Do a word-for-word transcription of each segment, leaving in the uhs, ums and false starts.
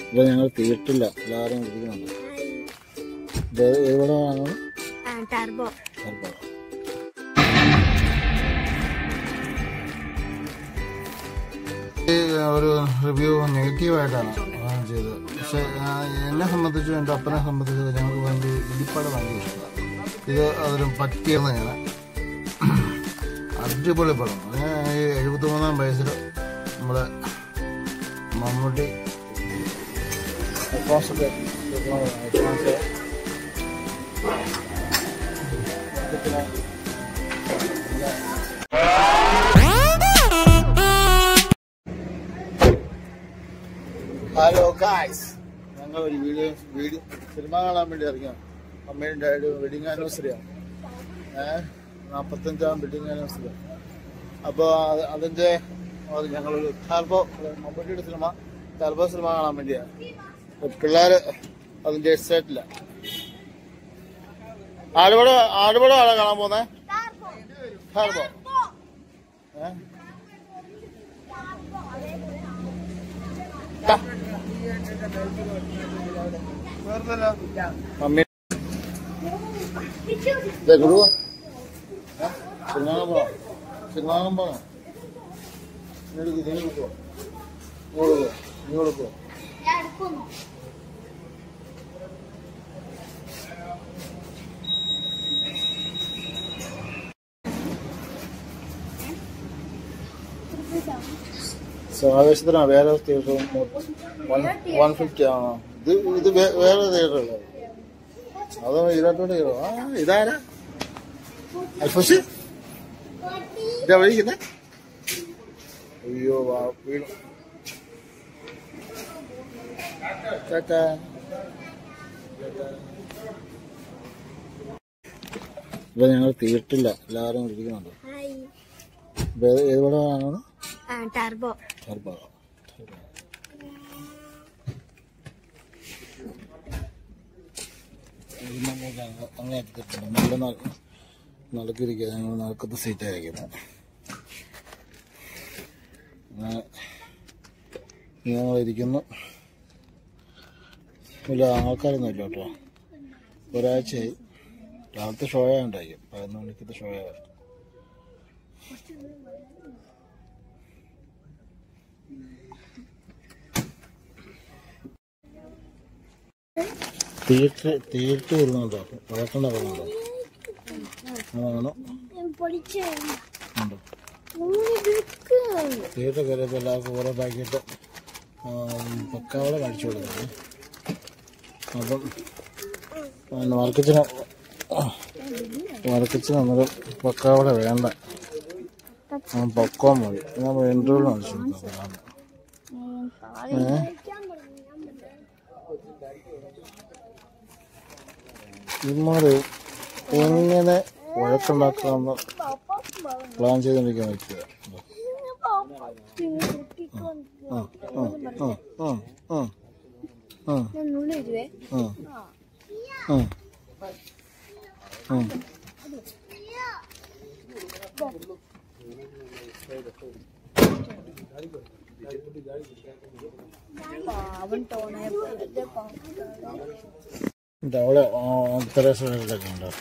ഇപ്പൊ ഞങ്ങൾ തീർട്ടില്ല, എല്ലാവരും ഇരിക്കുന്നുണ്ട്. എവിടെ വാങ്ങണം? ടർബോ. ടർബോ ഒരു റിവ്യൂ നെഗറ്റീവായിട്ടാണ് ചെയ്തത്. പക്ഷെ എന്നെ സംബന്ധിച്ചും എൻ്റെ അപ്പനെ സംബന്ധിച്ചും ഞങ്ങൾക്ക് ഭയങ്കര ഇടിപ്പാട് ഭയങ്കര ഇഷ്ടമാണ്. ഇത് അതൊരു പറ്റിയെന്നാണ്. അടിപൊളി പടം. ഈ എഴുപത്തി മൂന്നാം വയസ്സിൽ നമ്മുടെ മമ്മൂട്ടി ഹലോ ഗായ്സ്, ഞങ്ങൾ ഒരു വീഡിയോ വീഡിയോ സിനിമ കാണാൻ വേണ്ടി ഇറങ്ങിയ അമ്മയും ഡാഡിയും വെഡിങ് ആനിവേഴ്സറിയാണ്. ഏഹ് നാൽപ്പത്തഞ്ചാം വെഡിങ് ആനിവേഴ്സറി. അപ്പോൾ അതിൻ്റെ ഞങ്ങളൊരു ടർബോ മമ്മൂട്ടിയുടെ സിനിമ ടർബോ സിനിമ കാണാൻ വേണ്ടിയാണ്. പിള്ളേർ അതിൻ്റെ എക്സൈറ്റില്ല. ആടുപടം ആടുപടം ആളെ കാണാൻ പോകുന്നേ ടർബോ. ഏഹ് മമ്മി കൊടുക്കോ സിനിമാകുമ്പോ സിനിമാകുമ്പോ നീ കൊടുക്കോ നീ കൊടുക്കോ ആവേശത്തിനാ വേറെ തിയേറ്റർ വൺ ഫിഫ്റ്റി ആണോ? ഇത് ഇത് വേറെ തിയേറ്ററല്ലേ? അത് ഇരുപത്തോണ്ട് ഹീറോ. ആ ഇതാരാ അൽഫോസ്? ഇതാ വിളിക്കുന്നേ? അയ്യോ വീണു. ചേട്ടാ ഇപ്പൊ ഞങ്ങൾ തീർട്ടില്ല, എല്ലാവരും ഇരിക്കുന്നുണ്ട്. ഏത് പടമാണ്? ടർബോ. ടർബോ അങ്ങനെ എടുത്തിട്ടുണ്ട്. നല്ല നടക്കിരിക്കുക. ഞങ്ങൾ നടക്കുന്ന സീറ്റായിരിക്കുന്നത്. ഞങ്ങളിരിക്കുന്നു. ഇല്ല ആൾക്കാരൊന്നും ഇല്ല കേട്ടോ. ഒരാഴ്ചയായി. രാവിലത്തെ ഷോയ ഉണ്ടായിരിക്കും. പതിനൊന്ന് മണിക്കത്തെ ഷോയ. തിയേറ്റർ തിയേറ്റർ വരുന്നുണ്ടോ? വഴക്കണ്ട പറയുന്നുണ്ടോ? ആണോ? തിയേറ്റർ കയറിയപ്പോൾ എല്ലാവർക്കും ഓരോ പാക്കറ്റ് പക്കാവട മേടിച്ചു കൊടുക്കുന്നത്. അപ്പം വർക്കിച്ചിന് വർക്കിച്ചിന് അന്നേരം പക്കാവട വേണ്ട, പൊക്കോ മതി. നമ്മൾ ഇൻ്റർവ്യൂ മേടിച്ചു കൊടുക്കാം. ഏഹ് ഇമാര് എങ്ങനെ വഴക്കുണ്ടാക്കാമെന്ന് പ്ലാൻ ചെയ്തുകൊണ്ടിരിക്കാൻ പറ്റുക. അവിടെ തെരേസൊക്കെ ഉണ്ടോ?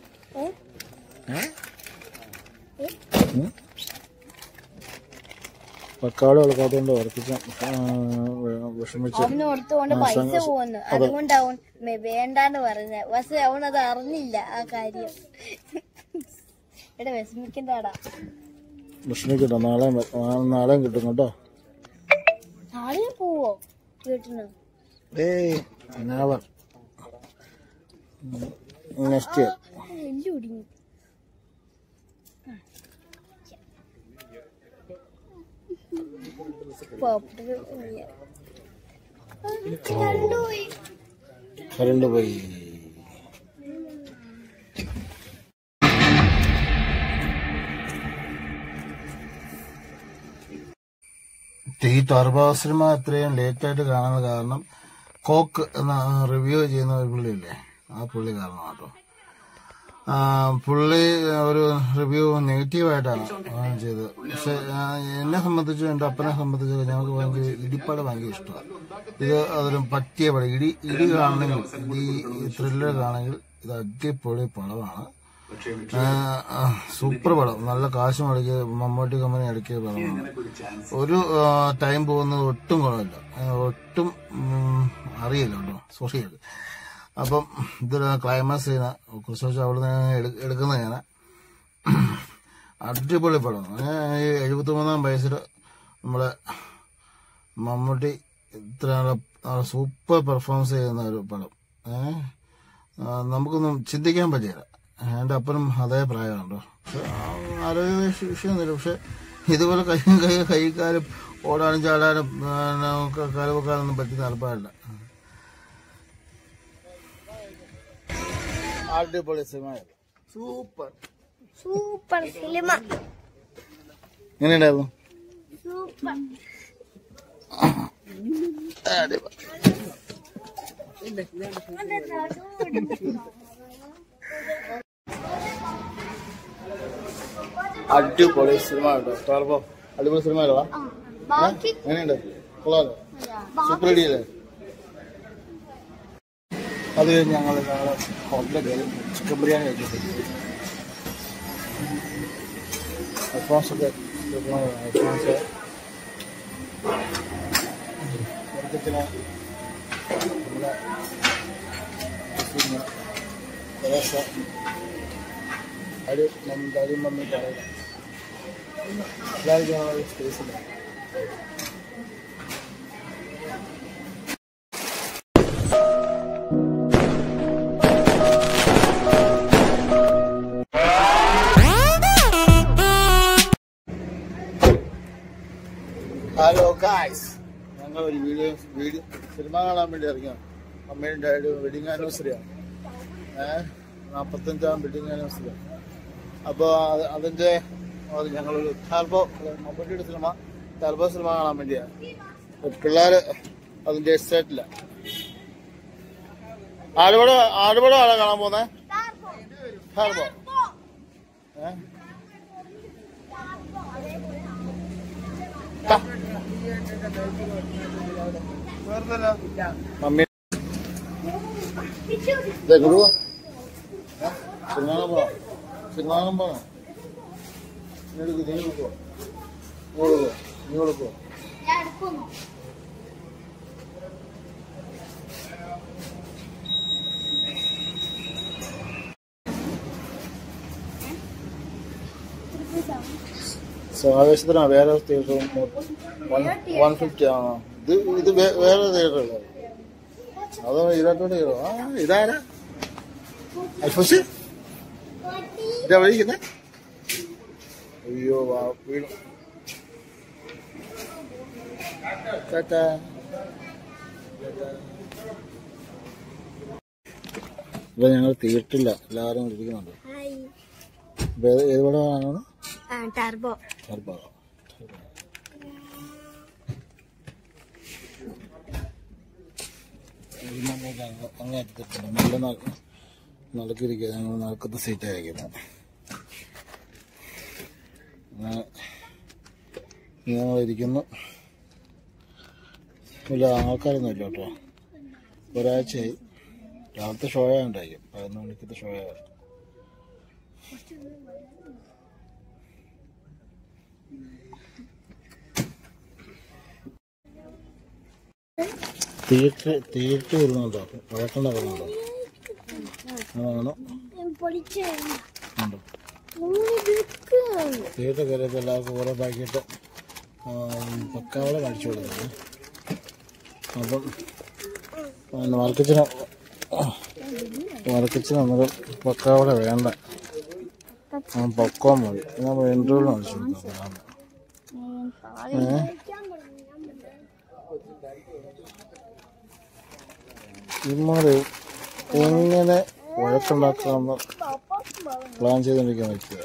പക്കാട് കൊടുക്കാത്തോണ്ട് വർക്കിച്ച വിഷമിച്ച് അതുകൊണ്ടാവും വേണ്ടാണ്ട് പറയുന്നത്. പക്ഷെ അവനത് അറിഞ്ഞില്ല ആ കാര്യം. എടാ വിഷമിക്കണ്ടാടാ. വിഷമിക്കട്ടോ. നാളെ നാളെയും കിട്ടും കേട്ടോ. നാളെ പോവോ വീട്ടിന്? ഏയ് നെവർ. Next year. എല്ലാം ഒടിഞ്ഞു. കറണ്ട് പോയി. ഈ ടർബോ സിനിമ ഇത്രയും ലേറ്റായിട്ട് കാണാൻ കാരണം കോക്ക് എന്ന റിവ്യൂ ചെയ്യുന്ന ഒരു പുള്ളിയില്ലേ, ആ പുള്ളി കാരണം കേട്ടോ. പുള്ളി ഒരു റിവ്യൂ നെഗറ്റീവായിട്ടാണ് ചെയ്തത്. പക്ഷെ എന്നെ സംബന്ധിച്ച് എൻ്റെ അപ്പനെ സംബന്ധിച്ച് ഞങ്ങൾക്ക് ഭയങ്കര ഇടിപ്പടം ഭയങ്കര ഇഷ്ടമാണ്. ഇത് അതൊരു പറ്റിയ പടം. ഇടി ഇടി കാണണമെങ്കിൽ ഇടി ത്രില്ലർ കാണണമെങ്കിൽ ഇത് അടിപൊളി പടമാണ്. സൂപ്പർ പടം. നല്ല കാശ് മുടക്കിയ മമ്മൂട്ടി കമ്പനി ഇടയ്ക്കിയ പടമാണ്. ഒരു ടൈം പോകുന്നത് ഒട്ടും കുഴപ്പമില്ല, ഒട്ടും അറിയില്ല കേട്ടോ. സോറി. അപ്പം ഇതൊരു ക്ലൈമാക്സ് ചെയ്യുന്ന കുറച്ച് ദിവസം അവിടെ നിന്ന് എടുക്കുന്ന ഞാൻ അടിപൊളി പടം. എഴുപത്തി മൂന്നാം വയസ്സിൽ നമ്മളെ മമ്മൂട്ടി ഇത്ര സൂപ്പർ പെർഫോമൻസ് ചെയ്യുന്ന ഒരു പടം. നമുക്കൊന്നും ചിന്തിക്കാൻ പറ്റില്ല. എൻ്റെ അപ്പനും അതേ പ്രായമുണ്ടോ. ആരോഗ്യ വിഷയമൊന്നുമില്ല. പക്ഷെ ഇതുപോലെ കൈ കൈ കൈക്കാരും ഓടാനും ചാടാനും കാലുവെക്കാനൊന്നും പറ്റുന്ന ആൾക്കാരില്ല. അടിപൊളി സിനിമ. Super super cinema. എങ്ങനെയുണ്ടായിരുന്നു? സൂപ്പർ. അടിപൊളി സിനിമ കേട്ടോ. ടർബോ അടിപൊളി സിനിമ അല്ലേ? എങ്ങനെയുണ്ട്? കൊള്ളാലോ? സൂപ്പർ അടിയല്ലേ? അത് കഴിഞ്ഞ് ഞങ്ങൾ ഞങ്ങൾ ഹോട്ടലിൽ കയറി ചിക്കൻ ബിരിയാണി കഴിച്ചിട്ടുണ്ട്. അൽഫോൺസൊക്കെ അൽഫോൺസ് നമ്മുടെ അടി അടിയും മമ്മി പറയില്ല. എല്ലാവർക്കും സ്പേസില്ല. ഹലോ ഗായ്സ്, ഞങ്ങൾ ഒരു വീഡിയോ വീഡിയോ സിനിമ കാണാൻ വേണ്ടി ഇറങ്ങിയാണ്. അമ്മയും ഡാഡി വെഡിങ് ആനിവേഴ്സറിയാണ്. ഏഹ് നാൽപ്പത്തഞ്ചാം വെഡിങ് ആനിവേഴ്സറിയാണ്. അപ്പോൾ അത് അതിൻ്റെ ഞങ്ങളൊരു ടർബോ മമ്മൂട്ടിയുടെ സിനിമ ടർബോ സിനിമ കാണാൻ വേണ്ടിയാണ്. പിള്ളേർ അതിൻ്റെ എസ്റ്റേറ്റില്ല. ആടുപട ആടുപട ആളെ കാണാൻ പോകുന്നത് ടർബോ. ഏഹ് മമ്മി കൊടുക്കുവോ? സിനിമാനം പോണോ? സിനിമാനം പോണോ? നീ എടുക്കൂ. നീ കൊടുക്കുവോ? നീ കൊടുക്കുവോ? നീ കൊടുക്കുവോ? ആവേശത്തിനാ വേറെ തിയേറ്റർ വൺ ഫിഫ്റ്റി ആണോ? ഇത് ഇത് വേറെ തിയേറ്ററല്ലേ? അതോ ഇതായിട്ടോട്ട് കയറോ? ആ ഇതാരാ? അൽഫോസ് ഇതാ വിളിക്കുന്നേ? അയ്യോ വാ വീണു. ടാറ്റാ. ഇവിടെ ഞങ്ങൾ തിയേറ്ററില്ല, എല്ലാവരും ഇരിക്കുന്നുണ്ട്. ഏത് പടമാണ്? ടർബോ. ടർബോ. അങ്ങനെ എടുത്തിട്ടുണ്ട്. നല്ല നടക്കിരിക്കുക. ഞങ്ങൾ നടക്കുന്ന സീറ്റായിരിക്കുന്നത്. ഞങ്ങളിരിക്കുന്നു. ഇല്ല ആൾക്കാരൊന്നും ഇല്ല കേട്ടോ. ഒരാഴ്ചയായി. രാവിലത്തെ ഷോയ ഉണ്ടായിരിക്കും. പതിനൊന്ന് മണിക്കത്തെ ഷോയ. തിയേറ്റർ തിയേറ്റർ വരുന്നുണ്ടോ? വഴക്കണ്ട വരുന്നുണ്ടോ? ആണോ? തിയേറ്റർ കയറിയപ്പോൾ എല്ലാവർക്കും ഓരോ പാക്കറ്റ് പക്കാവള മേടിച്ചു കൊടുക്കുന്നത്. അപ്പം മാർക്കറ്റിന് മാർക്കറ്റിന് അന്നേരം പക്കാവള വേണ്ട, പൊക്കോൻ മതി. നമ്മൾ എൻട്രോൾ മേടിച്ചു കൊടുക്കാം. ഏഹ് ഇമാര് എങ്ങനെ വഴക്കുണ്ടാക്കാമെന്ന് പ്ലാൻ ചെയ്തുകൊണ്ടിരിക്കാൻ പറ്റുക.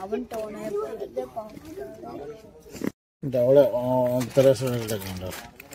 അവളെ തെരേസൊക്കെ ഉണ്ടോ?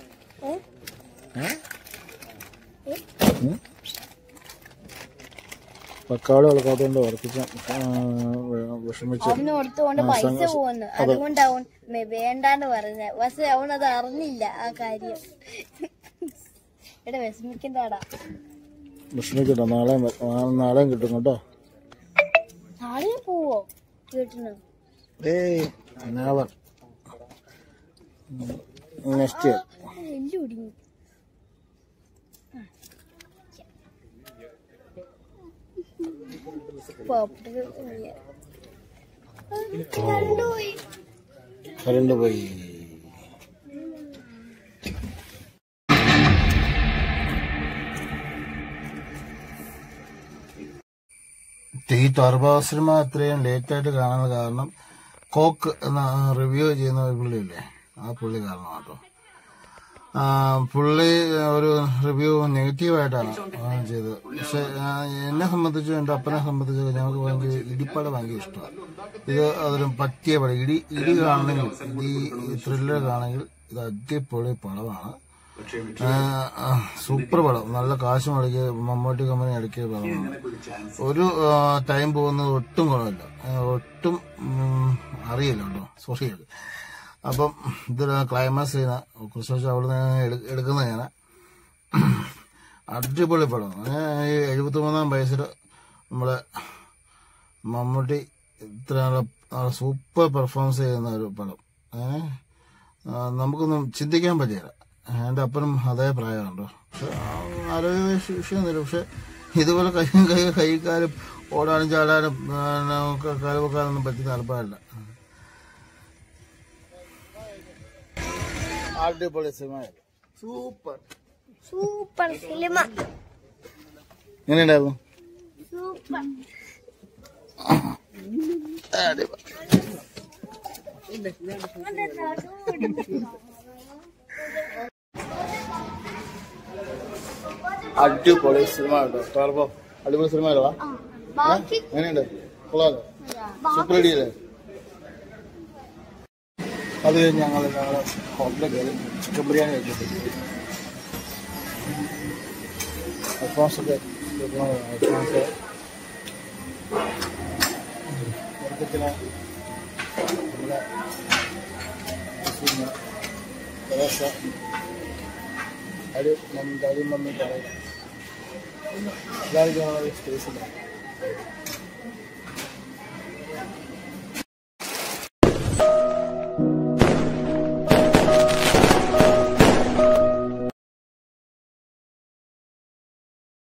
പക്കാട് വളർത്താത്തോണ്ട് വർക്കിച്ച വിഷമിച്ചു പൈസ പോകുന്നു അതുകൊണ്ടാവും വേണ്ടാന്ന് പറഞ്ഞ. പക്ഷെ അവനത് അറിഞ്ഞില്ല ആ കാര്യം. എടാ വിഷമിക്കണ്ടാടാ. വിഷമിക്കട്ടോ, നാളെ നാളെയും കിട്ടും കേട്ടോ. നാളെ പോവോ വീട്ടിന്? ഏയ് നെവർ, നെക്സ്റ്റ് ഇയർ. എല്ലു ഒടിഞ്ഞു. കറണ്ട് പോയി. ഈ ടർബോ സിനിമ അത്രയും ലേറ്റായിട്ട് കാണാൻ കാരണം കോക്ക് എന്ന റിവ്യൂ ചെയ്യുന്ന ഒരു പുള്ളിയില്ലേ, ആ പുള്ളി കാരണം കേട്ടോ. പുള്ളി ഒരു റിവ്യൂ നെഗറ്റീവായിട്ടാണ് ചെയ്തത്. പക്ഷെ എന്നെ സംബന്ധിച്ചും എൻ്റെ അപ്പനെ സംബന്ധിച്ചും ഞങ്ങൾക്ക് ഭയങ്കര ഇടിപ്പടം ഭയങ്കര ഇഷ്ടമാണ്. ഇത് അതൊരു പറ്റിയ പടം. ഇടി ഇടി കാണണമെങ്കിൽ, ഇടി ത്രില്ലർ കാണണമെങ്കിൽ ഇത് അടിപൊളി പടമാണ്. സൂപ്പർ പടം. നല്ല കാശ് മുടക്കിയ മമ്മൂട്ടി കമ്പനി ഇടയ്ക്കിയ പടമാണ്. ഒരു ടൈം പോകുന്നത് ഒട്ടും കുഴപ്പമില്ല, ഒട്ടും അറിയില്ല കേട്ടോ. സോറി. അപ്പം ഇതൊരു ക്ലൈമാക്സ് ചെയ്യുന്ന കുറച്ച് അവിടെ നിന്ന് എടുക്കുന്ന ഞാൻ അടിപൊളി പടം. ഈ എഴുപത്തി മൂന്നാം വയസ്സിൽ നമ്മളെ മമ്മൂട്ടി ഇത്ര സൂപ്പർ പെർഫോമൻസ് ചെയ്യുന്ന ഒരു പടം നമുക്കൊന്നും ചിന്തിക്കാൻ പറ്റില്ല. എൻ്റെ അപ്പനും അതേ പ്രായമുണ്ടോ. പക്ഷെ ആരോഗ്യ വിഷയമൊന്നുമില്ല. പക്ഷെ ഇതുപോലെ കൈയും കൈ കൈക്കാരും ഓടാനും ചാടാനും കലവെക്കാനൊന്നും പറ്റി താല്പര്യമില്ല. അടിപൊളി സിനിമ, സൂപ്പർ സൂപ്പർ സിനിമ. എങ്ങനെയുണ്ടായിരുന്നു? സൂപ്പർ. അടിപൊളി സിനിമ കേട്ടോ. ടർബോ അടിപൊളി സിനിമ അല്ലേ? എങ്ങനെയുണ്ട്? കൊള്ളാലോ, സൂപ്പർ ഇടിയല്ലേ? അത് കഴിഞ്ഞ് ഞങ്ങൾ ഞങ്ങളെ ഹോട്ടലിൽ കയറി ചിക്കൻ ബിരിയാണി കഴിച്ചിട്ട് അൽഫോൺസൊക്കെ അൽഫോൺസ് നമ്മുടെ തെരേസ അടി മമ്മി അടി മമ്മി പറയുക എല്ലാവർക്കും സ്പേസില്ല.